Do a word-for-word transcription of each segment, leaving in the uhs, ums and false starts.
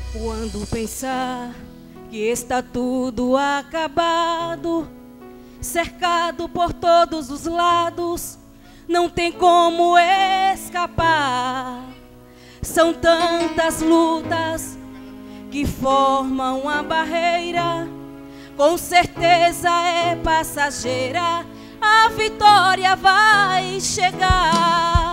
Quando pensar que está tudo acabado, cercado por todos os lados, não tem como escapar. São tantas lutas que formam uma barreira, com certeza é passageira, a vitória vai chegar.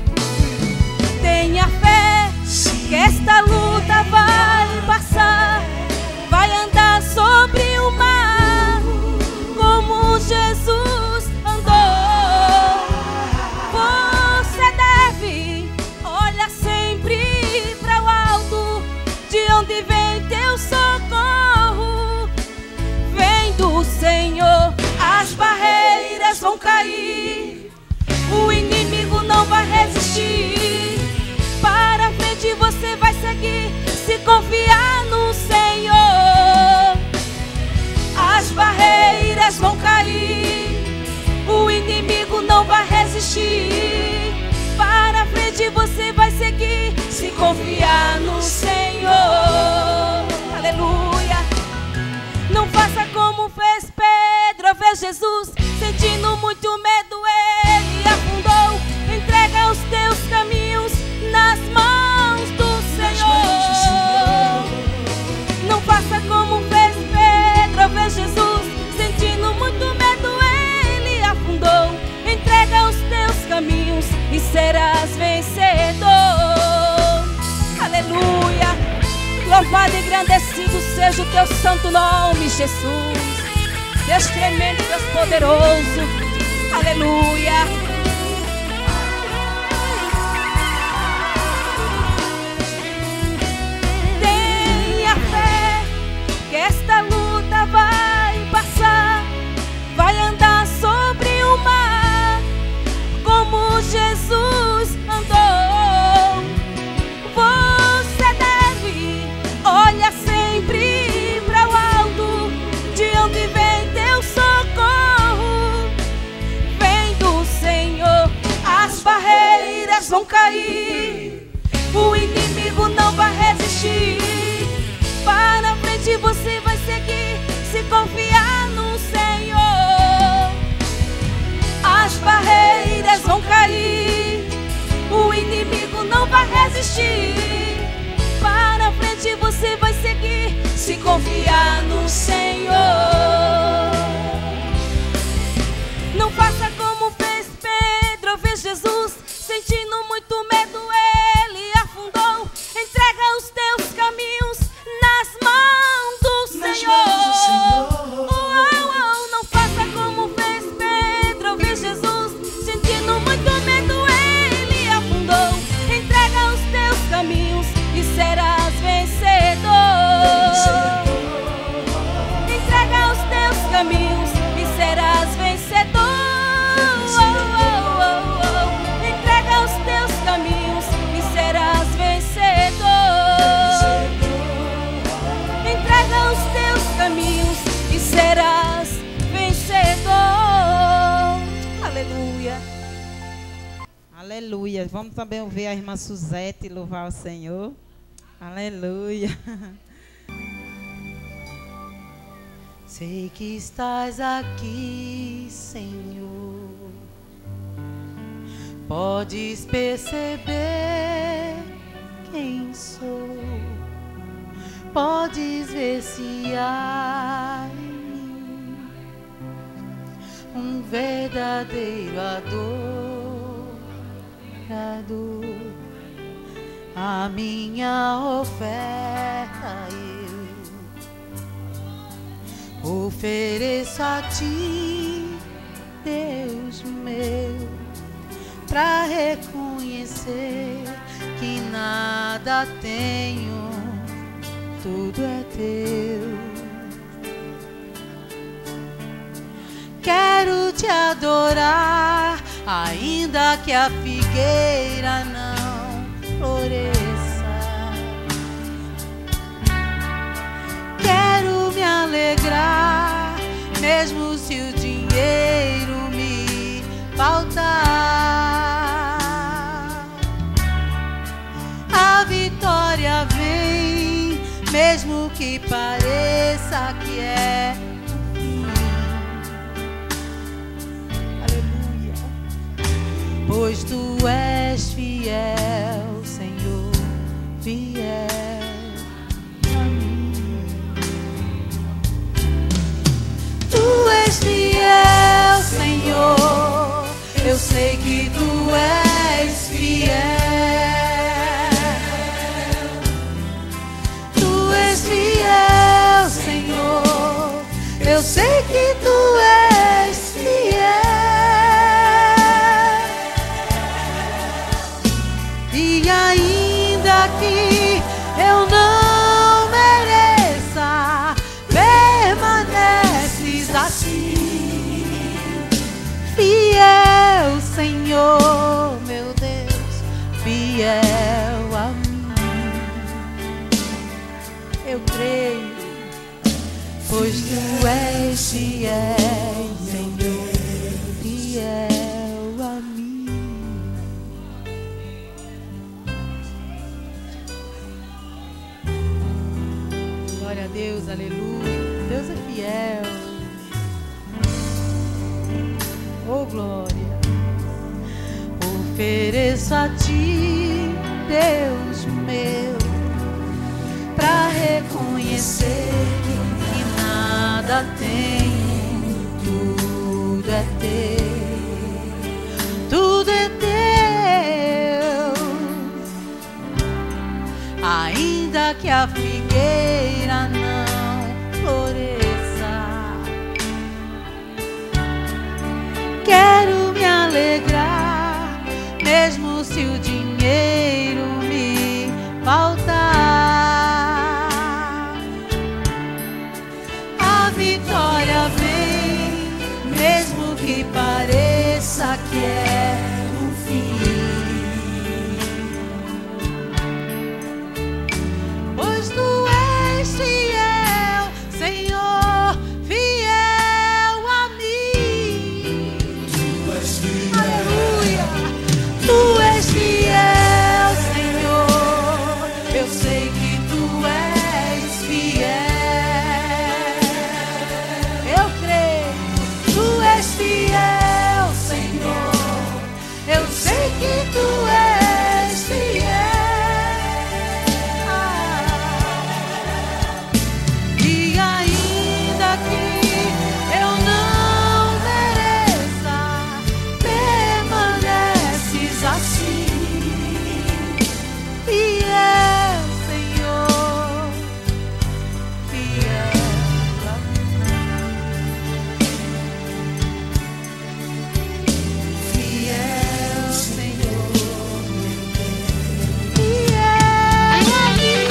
Tenha fé que esta luta vai passar, vai andar sobre o mar, como Jesus andou. Você deve olhar sempre para o alto, de onde vem teu socorro. Vem do Senhor, as barreiras vão cair, o inimigo não vai resistir. Para frente você vai seguir, se confiar no Senhor. As barreiras vão cair, o inimigo não vai resistir. Para frente você vai seguir, se confiar no Senhor. Aleluia. Não faça como fez Pedro ao ver Jesus, sentindo muito medo ele afundou. Entrega os teus caminhos nas mãos do Senhor. Não faça como fez Pedro ao ver Jesus, sentindo muito medo ele afundou. Entrega os teus caminhos e serás vencedor. Aleluia. Louvado e engrandecido seja o teu santo nome, Jesus. Deus tremendo, Deus poderoso. Aleluia. Que esta luta vai passar, vai andar sobre o mar, como Jesus andou. Você deve olhar sempre para o alto, de onde vem teu socorro. Vem do Senhor, as barreiras vão cair, o inimigo não vai resistir. Para frente você vai seguir, se confiar no Senhor. As barreiras vão cair, o inimigo não vai resistir. Para frente você vai seguir, se confiar no Senhor. Não faça como fez Pedro ao ver Jesus, sentindo muito medo ele afundou. Entrega os teus caminhos nas mãos do Senhor. Oh, oh, oh. Não faça como fez Pedro ao ver Jesus, sentindo muito medo ele afundou. Entrega os teus caminhos e serás vencedor. Entrega os teus caminhos e serás vencedor. Oh, oh, oh, oh. Entrega os teus caminhos e serás vencedor. Entrega os teus caminhos e serás vencedor. Aleluia. Aleluia. Vamos também ouvir a irmã Suzete louvar o Senhor. Aleluia. Sei que estás aqui, Senhor. Podes perceber quem sou. Podes ver se há em mim um verdadeiro adorador. A minha oferta eu ofereço a ti, Deus meu, pra reconhecer que nada tenho, tudo é teu. Quero te adorar, ainda que a figueira não floresça. Quero me alegrar, mesmo se o dinheiro me faltar. A vitória vem mesmo que pareça que é o fim. Aleluia. Pois tu és fiel, Senhor, fiel a mim. Tu és fiel, Senhor, eu sei que tu és fiel. Tu és fiel, Senhor, eu sei que tu és fiel. E ainda que eu não mereça, permaneces assim, fiel, Senhor, meu Deus, fiel a mim. Eu creio, pois tu és fiel, Senhor, fiel a mim. Glória a Deus, aleluia. Deus é fiel. Oh, glória. Ofereço a ti, Deus meu, pra reconhecer que nada tenho, tudo é teu, tudo é teu. Ainda que a figueira não floresça, quero me alegrar, mesmo se o dinheiro me faltar. A vitória vem, mesmo que pareça que é o fim. Pois tu és fiel, Senhor, fiel a mim. Aleluia. Tu és fiel, Senhor, eu sei que tu és fiel. Eu creio, tu és fiel, Senhor, eu sei que tu és fiel. E ainda que eu não mereça, permaneces assim, fiel, Senhor, fiel a mim. Fiel, Senhor, fiel a mim.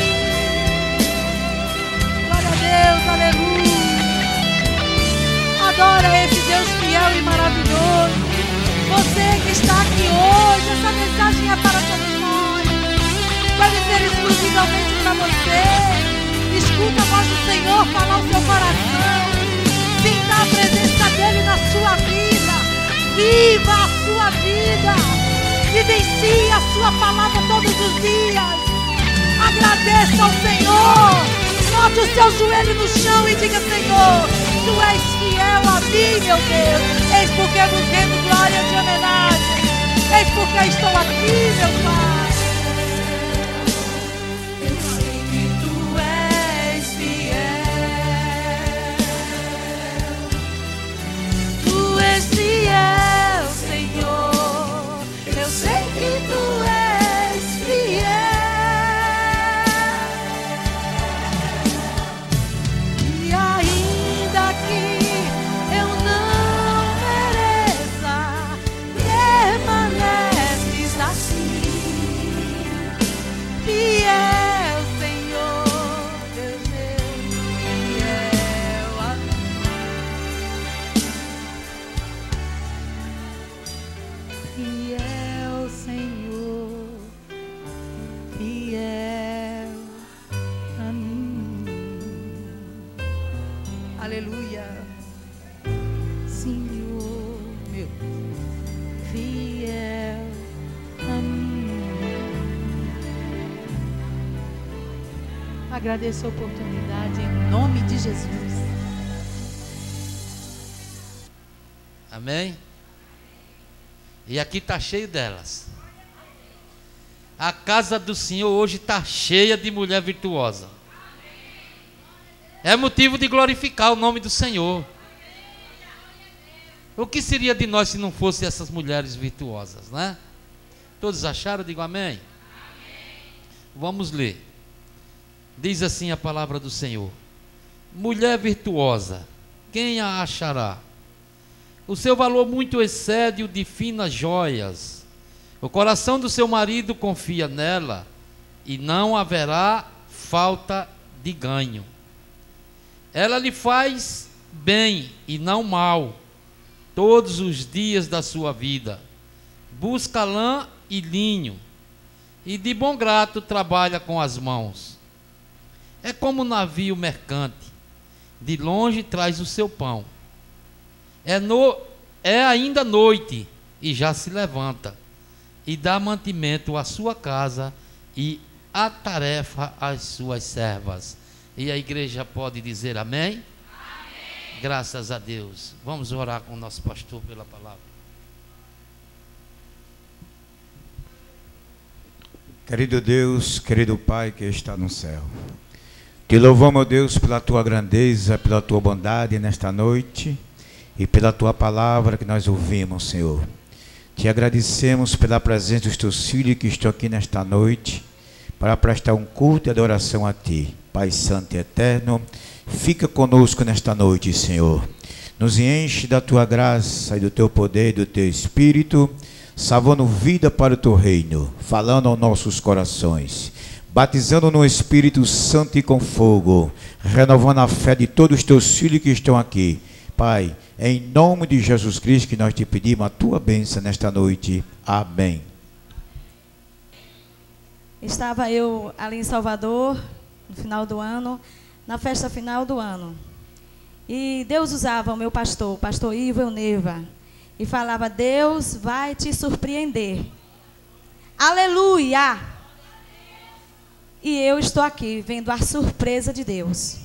Glória a Deus, aleluia. Adora esse Deus fiel e maravilhoso. Você que está aqui hoje, essa mensagem é para todos nós. Deve ser exclusivamente para você. Escuta a voz do Senhor falar o seu coração. Sinta a presença dele na sua vida. Viva a sua vida. Vivencie a sua palavra todos os dias. Agradeça ao Senhor. Bote o seu joelho no chão e diga: Senhor, tu és fiel a mim, meu Deus. Eis porque vos rendo glória de homenagem. Eis porque estou aqui, meu Pai. Eu sei que tu és fiel. Tu és fiel, Senhor. Eu sei que tu és fiel. E ainda que eu não mereça, permaneces assim, Agradeço a oportunidade em nome de Jesus. Amém? E aqui está cheio delas. A casa do Senhor hoje está cheia de mulher virtuosa. É motivo de glorificar o nome do Senhor. O que seria de nós se não fossem essas mulheres virtuosas, né? Todos acharam? Digo amém. Amém. Vamos ler. Diz assim a palavra do Senhor: mulher virtuosa, quem a achará? O seu valor muito excede o de finas joias. O coração do seu marido confia nela, e não haverá falta de ganho. Ela lhe faz bem e não mal todos os dias da sua vida. Busca lã e linho, e de bom grado trabalha com as mãos. É como um navio mercante, de longe traz o seu pão. É, no, é ainda noite, e já se levanta, e dá mantimento à sua casa, e atarefa as suas servas. E a igreja pode dizer amém? Amém. Graças a Deus. Vamos orar com o nosso pastor pela palavra. Querido Deus, querido Pai que está no céu, te louvamos, meu Deus, pela tua grandeza, pela tua bondade nesta noite e pela tua palavra que nós ouvimos, Senhor. Te agradecemos pela presença dos teus filhos que estão aqui nesta noite para prestar um culto e adoração a ti. Pai Santo e Eterno, fica conosco nesta noite, Senhor. Nos enche da tua graça e do teu poder e do teu Espírito, salvando vida para o teu reino, falando aos nossos corações, batizando no Espírito Santo e com fogo, renovando a fé de todos os teus filhos que estão aqui. Pai, em nome de Jesus Cristo que nós te pedimos a tua bênção nesta noite. Amém. Estava eu ali em Salvador, no final do ano, na festa final do ano. E Deus usava o meu pastor, o pastor Ivo Euneva, e falava: Deus vai te surpreender. Aleluia! E eu estou aqui vendo a surpresa de Deus.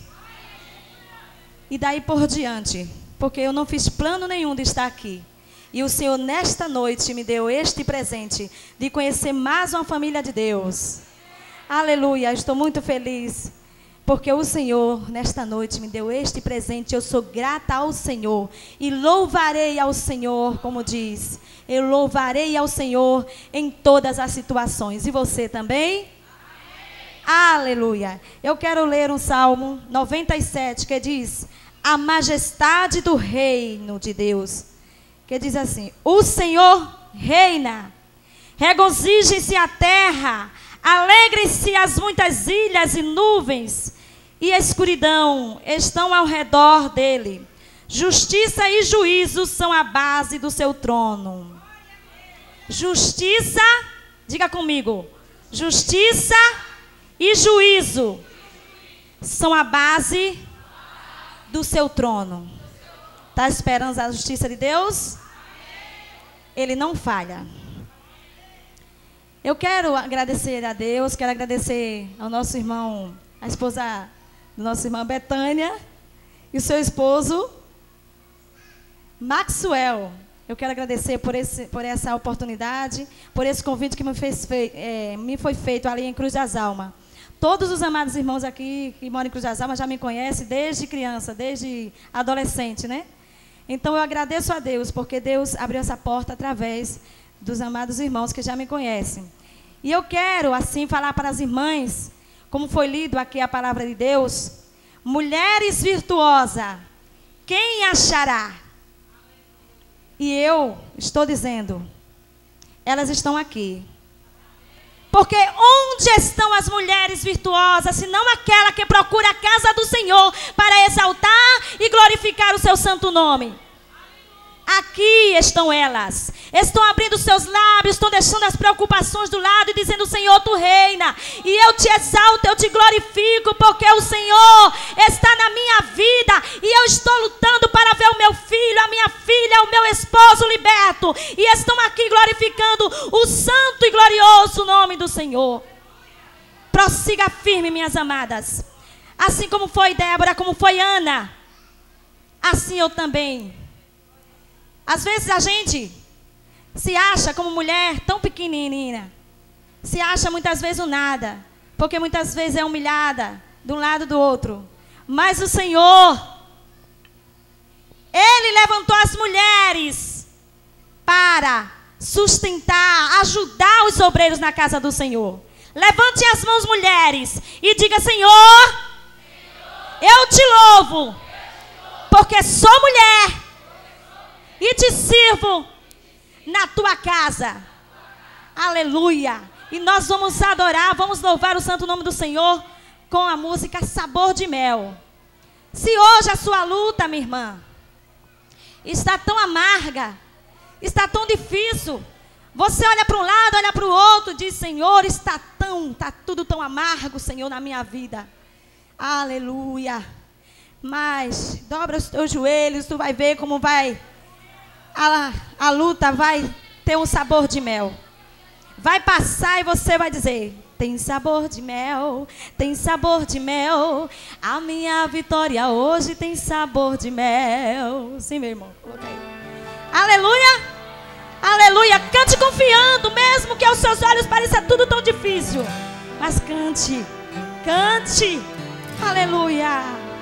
E daí por diante, porque eu não fiz plano nenhum de estar aqui. E o Senhor nesta noite me deu este presente de conhecer mais uma família de Deus. Aleluia, estou muito feliz, porque o Senhor nesta noite me deu este presente. Eu sou grata ao Senhor e louvarei ao Senhor, como diz. Eu louvarei ao Senhor em todas as situações. E você também? Aleluia. Eu quero ler um Salmo noventa e sete que diz: a majestade do reino de Deus. Que diz assim: o Senhor reina, regozije-se a terra, alegre-se as muitas ilhas e nuvens, e a escuridão estão ao redor dele. Justiça e juízo são a base do seu trono. Justiça, diga comigo, justiça e juízo são a base do seu trono. Está esperando a justiça de Deus? Ele não falha. Eu quero agradecer a Deus, quero agradecer ao nosso irmão, a esposa do nosso irmão Betânia e o seu esposo Maxwell. Eu quero agradecer por, esse, por essa oportunidade, por esse convite que me, fez, fe, é, me foi feito ali em Cruz das Almas. Todos os amados irmãos aqui que moram em Cruz das Almas já me conhecem desde criança, desde adolescente, né? Então eu agradeço a Deus, porque Deus abriu essa porta através dos amados irmãos que já me conhecem. E eu quero, assim, falar para as irmãs, como foi lido aqui a palavra de Deus: mulheres virtuosas, quem achará? E eu estou dizendo, elas estão aqui. Porque onde estão as mulheres virtuosas, senão aquela que procura a casa do Senhor para exaltar e glorificar o seu santo nome? Aqui estão elas. Estão abrindo seus lábios, estão deixando as preocupações do lado e dizendo: Senhor, tu reina. E eu te exalto, eu te glorifico, porque o Senhor está na minha vida. E eu estou lutando para ver o meu filho, a minha filha, o meu esposo liberto. E estão aqui glorificando o santo e glorioso nome do Senhor. prossiga firme, minhas amadas. Assim como foi Débora, como foi Ana, assim eu também. Às vezes a gente se acha como mulher tão pequenininha, se acha muitas vezes o nada, porque muitas vezes é humilhada de um lado do outro. Mas o Senhor, Ele levantou as mulheres para sustentar, ajudar os obreiros na casa do Senhor. Levante as mãos, mulheres, e diga: Senhor, eu te louvo, porque sou mulher e te sirvo na tua casa. Aleluia. E nós vamos adorar, vamos louvar o santo nome do Senhor com a música Sabor de Mel. Se hoje a sua luta, minha irmã, está tão amarga, está tão difícil, você olha para um lado, olha para o outro, diz: Senhor, está tão, está tudo tão amargo, Senhor, na minha vida. Aleluia. Mas dobra os teus joelhos, tu vai ver como vai, a, a luta vai ter um sabor de mel. Vai passar e você vai dizer: tem sabor de mel, tem sabor de mel. A minha vitória hoje tem sabor de mel. Sim, meu irmão, coloca aí. Aleluia, aleluia. Cante confiando, mesmo que aos seus olhos pareça tudo tão difícil. Mas cante, cante. Aleluia.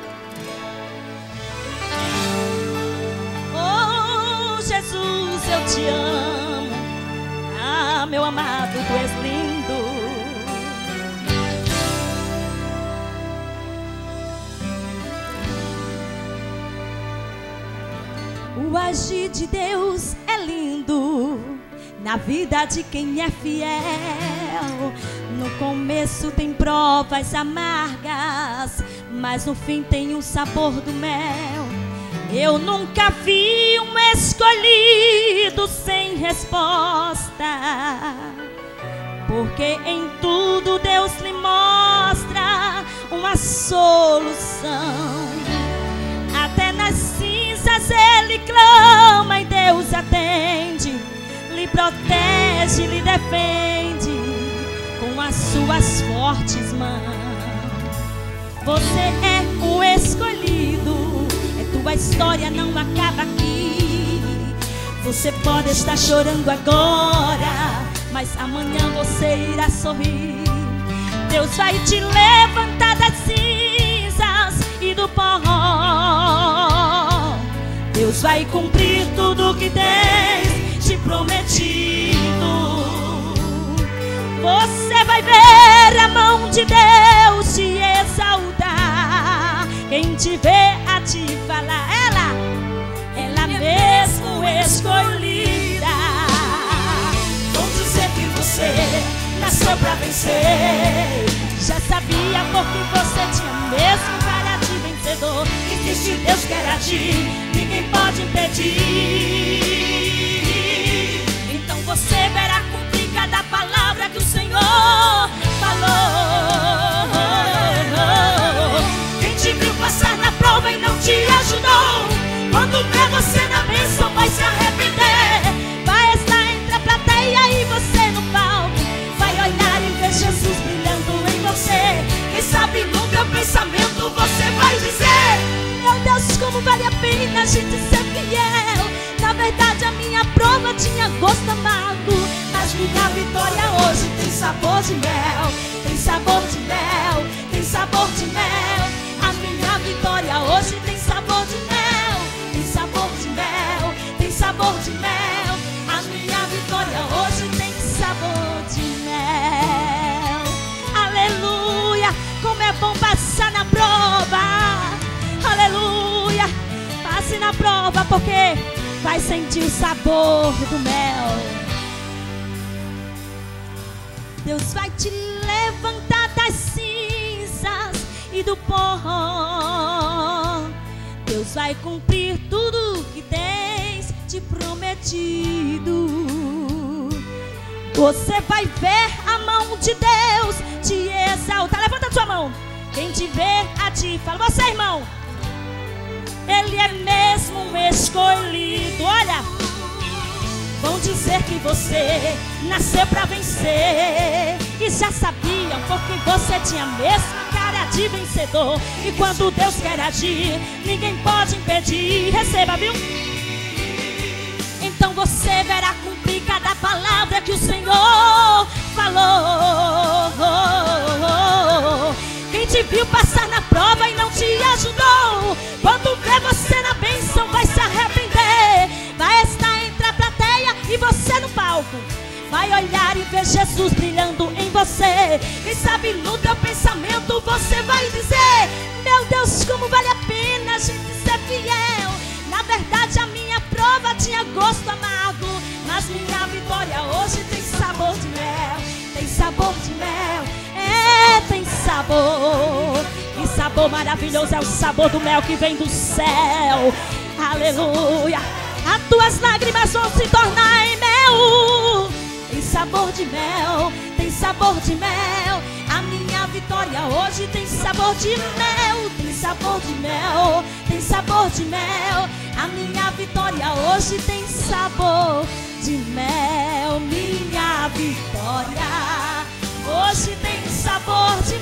Oh, Jesus, eu te amo. Ah, meu amado, tu és lindo. O agir de Deus é lindo na vida de quem é fiel. No começo tem provas amargas, mas no fim tem o sabor do mel. Eu nunca vi um escolhido sem resposta, porque em tudo Deus lhe mostra uma solução. Até nas cinzas ele clama e Deus atende, lhe protege, lhe defende com as suas fortes mãos. Você é um escolhido, tua história não acaba aqui. Você pode estar chorando agora, mas amanhã você irá sorrir. Deus vai te levantar das cinzas e do pó. Deus vai cumprir tudo que tens te prometido. Você vai ver a mão de Deus te exaltar. Quem te vê a te falar, ela, ela mesmo escolhida. Vou dizer que você nasceu pra vencer. Já sabia porque você tinha mesmo cara de vencedor. E que se Deus quer agir, ninguém pode impedir. Então você verá cumprir cada palavra que o Senhor falou. Te viu passar na prova e não te ajudou, quando vê você na bênção vai se arrepender. Vai estar entre a plateia e você no palco, vai olhar e ver Jesus brilhando em você. Quem sabe no meu pensamento você vai dizer: meu Deus, como vale a pena a gente ser fiel. Na verdade a minha prova tinha gosto amargo, mas minha vitória hoje tem sabor de mel. Tem sabor de mel, tem sabor de mel. A minha vitória hoje tem sabor de mel. Tem sabor de mel, tem sabor de mel. A minha vitória hoje tem sabor de mel. Aleluia, como é bom passar na prova. Aleluia, passe na prova porque vai sentir o sabor do mel. Deus vai te levantar das cinzas e do pó. Deus vai cumprir tudo que tens te prometido. Você vai ver a mão de Deus te exaltar. Levanta a sua mão. Quem te vê a ti fala: você, irmão, ele é mesmo um escolhido. Olha, vão dizer que você nasceu pra vencer. E já sabia olham, porque você tinha a mesma cara de vencedor. E quando Deus quer agir, ninguém pode impedir. Receba, viu? Então você verá cumprir cada palavra que o Senhor falou. Quem te viu passar na prova e não te ajudou, quando vê você na bênção vai se arrepender. Vai estar entre a plateia e você no palco, vai olhar e ver Jesus brilhando em você. Quem sabe no teu pensamento você vai dizer: meu Deus, como vale a pena a gente ser fiel. Na verdade a minha prova tinha gosto amargo, mas minha vitória hoje tem sabor de mel. Tem sabor de mel, é, tem sabor. Que sabor maravilhoso é o sabor do mel que vem do céu. Aleluia. As tuas lágrimas vão se tornar em mel. Tem sabor de mel, tem sabor de mel. A minha vitória hoje tem sabor de mel. Tem sabor de mel, tem sabor de mel. A minha vitória hoje tem sabor de mel. Minha vitória hoje tem sabor de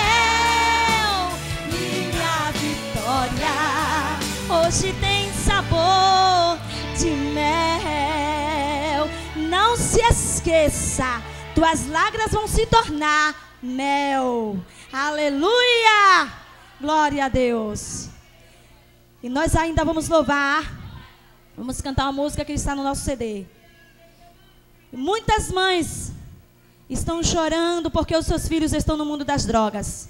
mel. Minha vitória hoje tem sabor de mel. Não se esqueça, tuas lágrimas vão se tornar mel. Aleluia! Glória a Deus. E nós ainda vamos louvar. Vamos cantar uma música que está no nosso C D. Muitas mães estão chorando porque os seus filhos estão no mundo das drogas.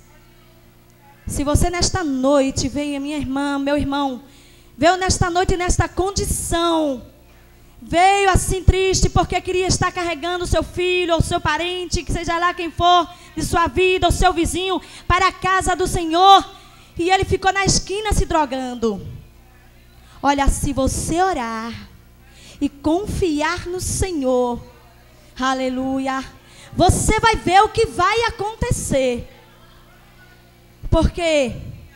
Se você nesta noite veio, minha irmã, meu irmão, veio nesta noite nesta condição, veio assim triste porque queria estar carregando o seu filho ou seu parente, que seja lá quem for de sua vida, ou seu vizinho, para a casa do Senhor, e ele ficou na esquina se drogando. Olha, se você orar e confiar no Senhor, aleluia, você vai ver o que vai acontecer. Porque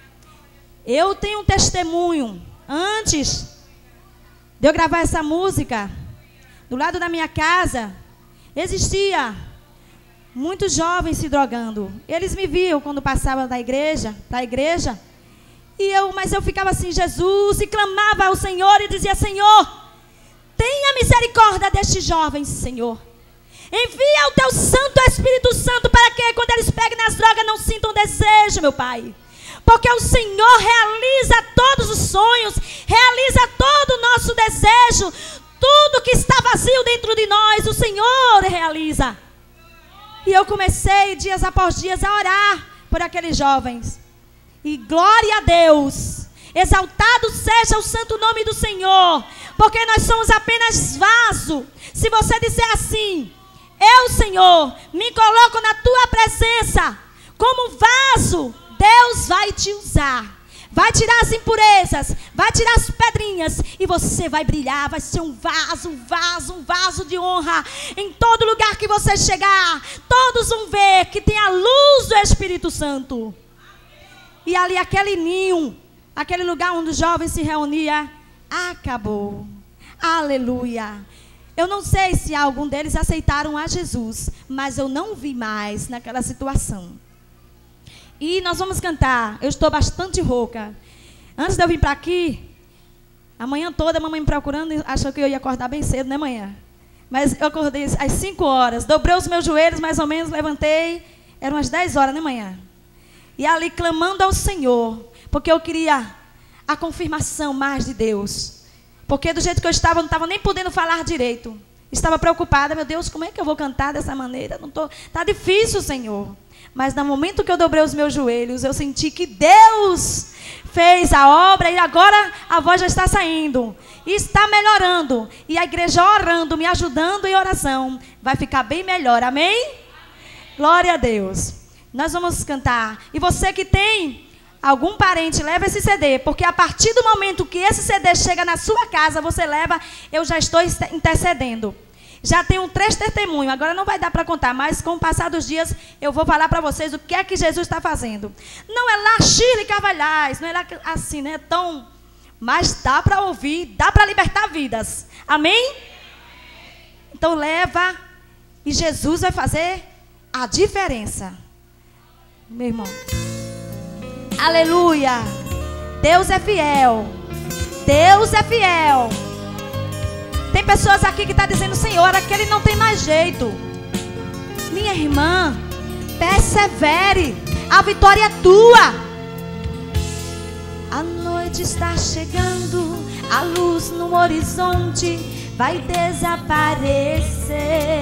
eu tenho um testemunho. Antes de eu gravar essa música, do lado da minha casa, existia muitos jovens se drogando. Eles me viam quando passava da igreja, da igreja, e eu, mas eu ficava assim, Jesus, e clamava ao Senhor e dizia: Senhor, tenha misericórdia destes jovens, Senhor. Envia o teu Santo Espírito Santo para que quando eles peguem nas drogas não sintam desejo, meu Pai. Porque o Senhor realiza todos os sonhos, realiza todo o nosso desejo. Tudo que está vazio dentro de nós, o Senhor realiza. E eu comecei dias após dias a orar por aqueles jovens. E glória a Deus, exaltado seja o santo nome do Senhor, porque nós somos apenas vaso. Se você disser assim: eu, Senhor, me coloco na tua presença como vaso, Deus vai te usar. Vai tirar as impurezas, vai tirar as pedrinhas, e você vai brilhar, vai ser um vaso, um vaso, um vaso de honra. Em todo lugar que você chegar, todos vão ver que tem a luz do Espírito Santo. E ali aquele ninho, aquele lugar onde os jovens se reuniam, acabou. Aleluia. Eu não sei se algum deles aceitaram a Jesus, mas eu não vi mais naquela situação. E nós vamos cantar. Eu estou bastante rouca. Antes de eu vir para aqui, a manhã toda a mamãe me procurando, achou que eu ia acordar bem cedo, né, manhã? Mas eu acordei às cinco horas, dobrei os meus joelhos, mais ou menos, levantei, eram umas dez horas, né, manhã? E ali clamando ao Senhor, porque eu queria a confirmação mais de Deus. Porque do jeito que eu estava, eu não estava nem podendo falar direito. Estava preocupada, meu Deus, como é que eu vou cantar dessa maneira? Não tô, tá difícil, Senhor. Mas no momento que eu dobrei os meus joelhos, eu senti que Deus fez a obra e agora a voz já está saindo. E está melhorando. E a igreja orando, me ajudando em oração, vai ficar bem melhor. Amém? Amém. Glória a Deus. Nós vamos cantar. E você que tem algum parente, leva esse C D. Porque a partir do momento que esse C D chega na sua casa, você leva, eu já estou intercedendo. Já tenho três testemunhos, agora não vai dar para contar, mas com o passar dos dias eu vou falar para vocês o que é que Jesus está fazendo. Não é lá Shirley Carvalhais, não é lá assim, né? Tão, mas dá para ouvir, dá para libertar vidas. Amém? Então leva e Jesus vai fazer a diferença. meu irmão. Aleluia. Deus é fiel. Deus é fiel. Tem pessoas aqui que estão dizendo: Senhor, aquele não tem mais jeito. Minha irmã, persevere. A vitória é tua. A noite está chegando, a luz no horizonte vai desaparecer.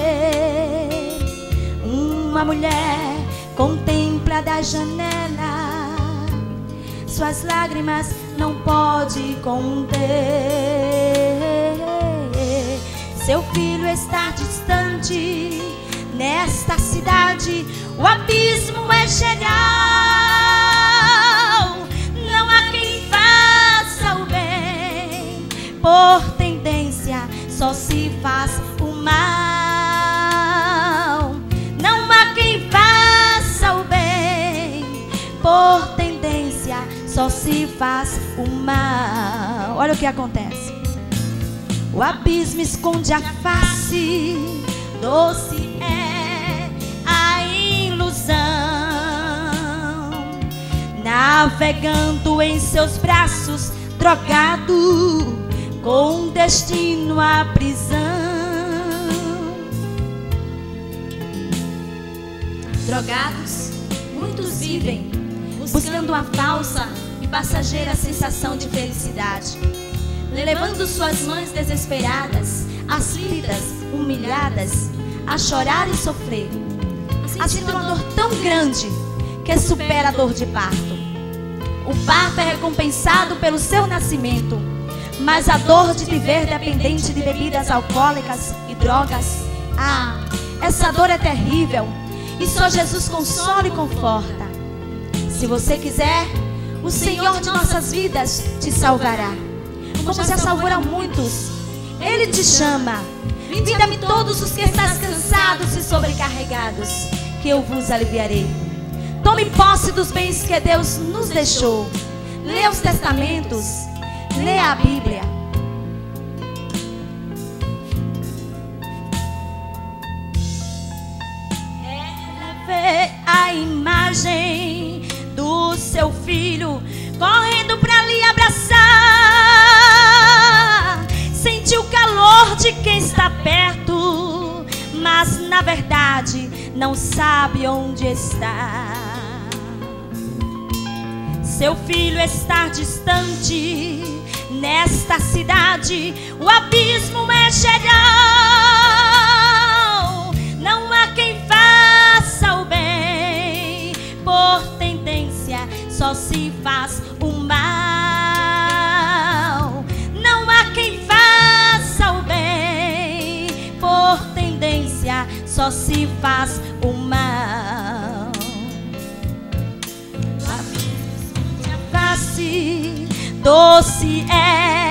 Uma mulher contempla da janela, suas lágrimas não pode conter. Seu filho está distante, nesta cidade o abismo é geral. Não há quem faça o bem, por tendência só se faz o mal. Não há quem faça o bem, por tendência só se faz o mal. Olha o que acontece. O abismo esconde a face, doce é a ilusão. Navegando em seus braços, drogado, com destino à prisão. Drogados, muitos vivem, buscando uma falsa e passageira sensação de felicidade, levando suas mães desesperadas, aflitas, humilhadas, a chorar e sofrer, a sentir uma dor tão grande que supera a dor de parto. O parto é recompensado pelo seu nascimento, mas a dor de viver dependente de bebidas alcoólicas e drogas, ah, essa dor é terrível e só Jesus consola e conforta. Se você quiser, o Senhor de nossas vidas te salvará, como já salvou a muitos. Ele te chama: vinde a mim todos os que estáis cansados e sobrecarregados, que eu vos aliviarei. Tome posse dos bens que Deus nos deixou. Lê os testamentos, lê a Bíblia. Ela vê a imagem do seu filho correndo para lhe abraçar. Sente o calor de quem está perto, mas na verdade não sabe onde está. Seu filho está distante, nesta cidade o abismo é geral. Não há quem faça o bem, por tendência só se faz o mal. Não há quem faça o bem, por tendência só se faz o mal. A face doce é